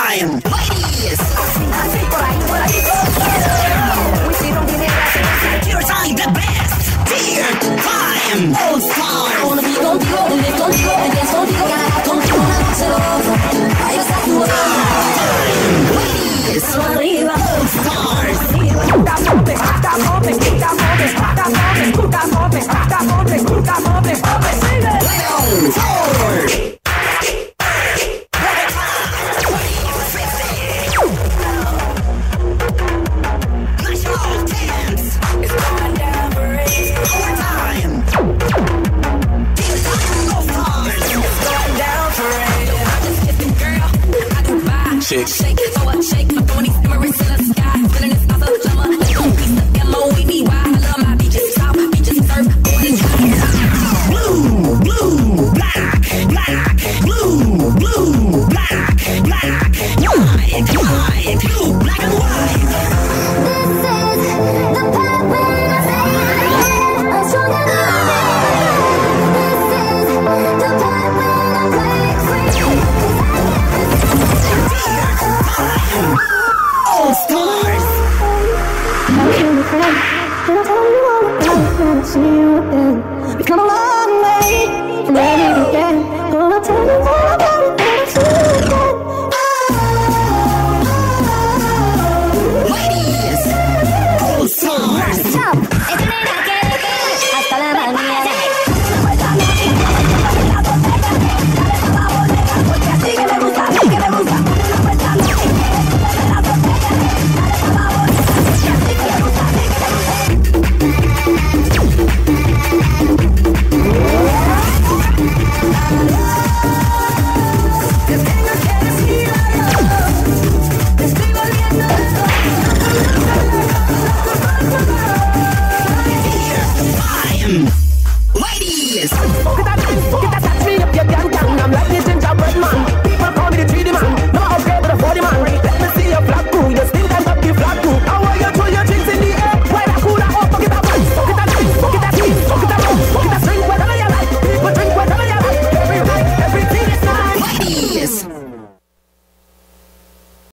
time. Ladies. Your time the best. Dear time. All stars. Contigo, vivir contigo, me pienso contigo, ganar contigo una noche loca. Ahí está tu Ladies. arriba. All stars. Shake. Shake, throw up, shake, my throwing these emeralds to the sky. Feeling this awesome summer. Piece of M-O-E-B-Y. I love my beaches, south beaches, surf, going to Blue, blue, black, black, blue, blue, black, black, white, white, blue, black and white. All stars. We've come a long way from where we began. Oh, I'll tell you all about it when I see you again. Ladies, all stars. Chao. Hasta la mañana. Ladies,